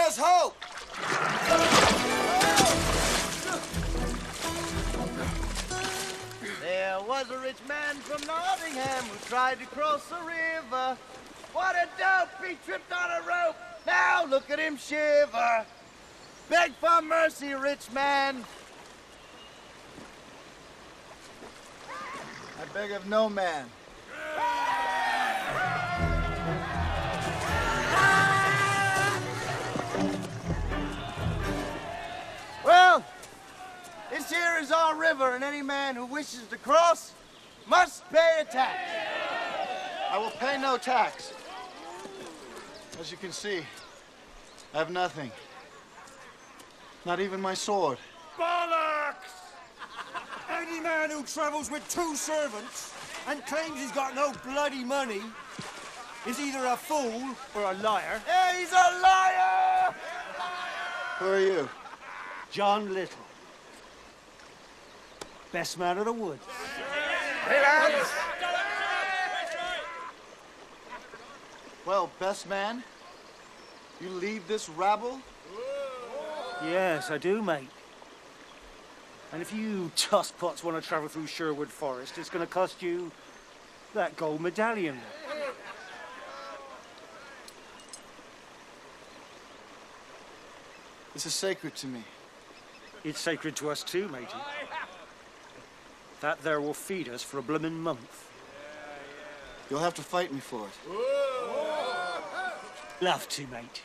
There's hope! There was a rich man from Nottingham who tried to cross the river. What a dope! He tripped on a rope. Now look at him shiver. Beg for mercy, rich man. I beg of no man. Well, this here is our river, and any man who wishes to cross must pay a tax. I will pay no tax. As you can see, I have nothing. Not even my sword. Bollocks! Any man who travels with 2 servants and claims he's got no bloody money is either a fool or a liar. Yeah, he's a liar! Who are you? John Little. Best man of the woods. Hey, lads! Well, best man, you leave this rabble? Yes, I do, mate. And if you tosspots want to travel through Sherwood Forest, it's going to cost you that gold medallion. This is sacred to me. It's sacred to us too, matey. That there will feed us for a bloomin' month. You'll have to fight me for it. Love to, mate.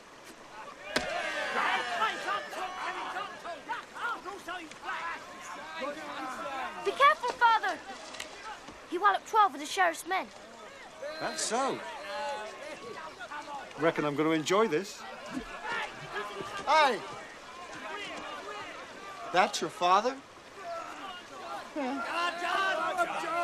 Be careful, Father! He walloped 12 of the sheriff's men. That's so. Reckon I'm going to enjoy this. Hey! That's your father?